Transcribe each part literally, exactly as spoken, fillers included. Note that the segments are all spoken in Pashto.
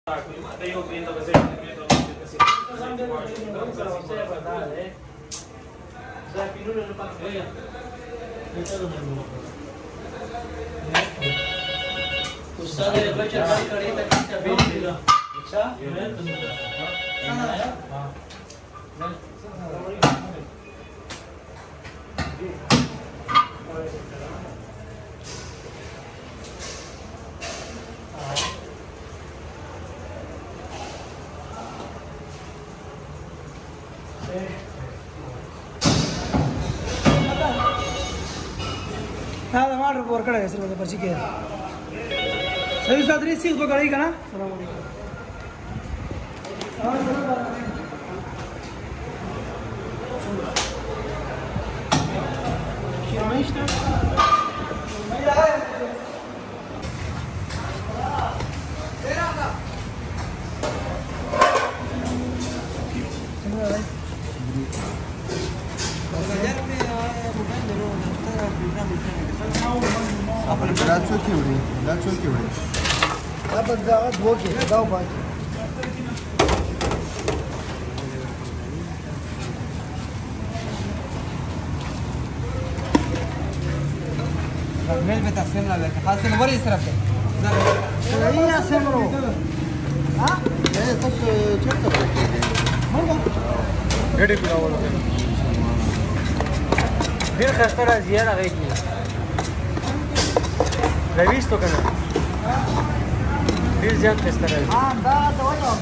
Até eu vendo a fazer assim. Já pinou no papel. Ustaz ये बच्चे ट्राई करे तक क्या बेच देगा अच्छा هذا ما أعرف وركله يصير هذا برشي كده سيد صدري سيخ بقولي كنا السلام That's okay, that's okay. هذا ده دوكي ده وباي मेल में तस्वीर ना लेके खास से ऊपर इस तरफ से هي سمرو ها ايه بس تشتغل रेडी पूरा वाला फिर खस्ता زياده غيكي رئيس تو کنه ډیر زیات خسته راځي ها دا ته وایو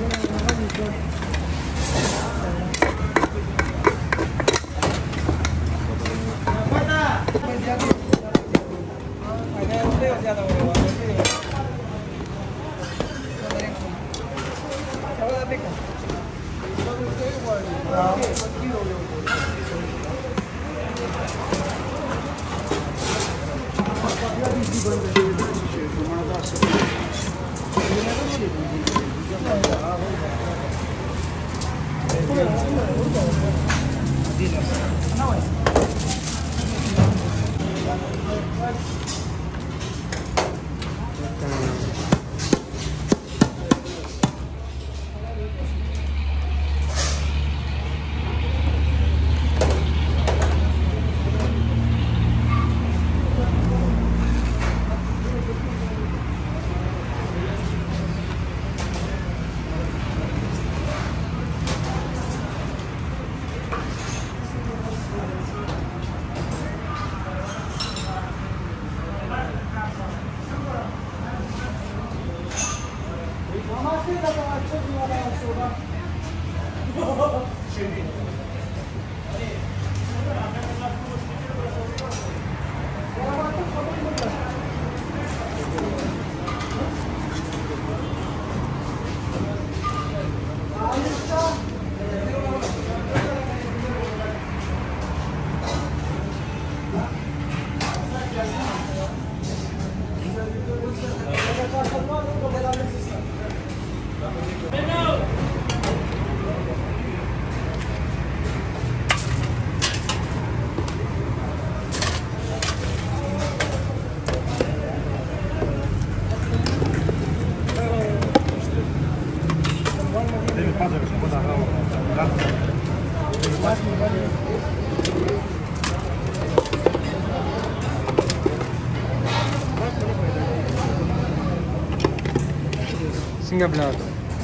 څنګه بلاک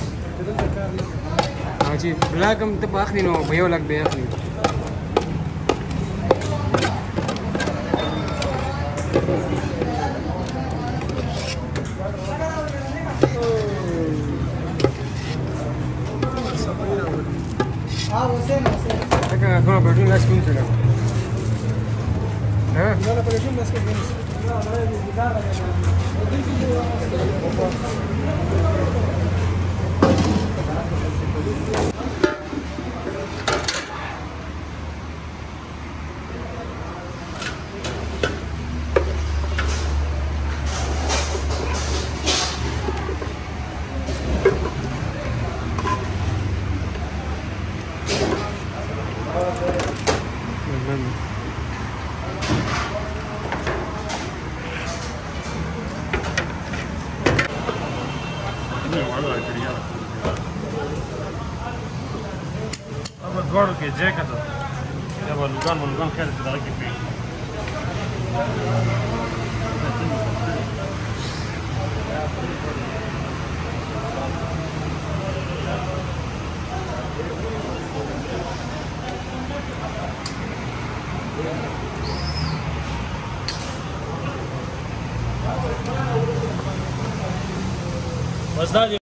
اجي بلاک هم ته باخلي نو په یو لک به اخلي ها وسام وسام څنګه کومه بټن لاس کوم څه ها لا لا بلشون بس كده لا अब दौड़ के जय का तो जब लुगान लुगान खेल से डाल के पे बस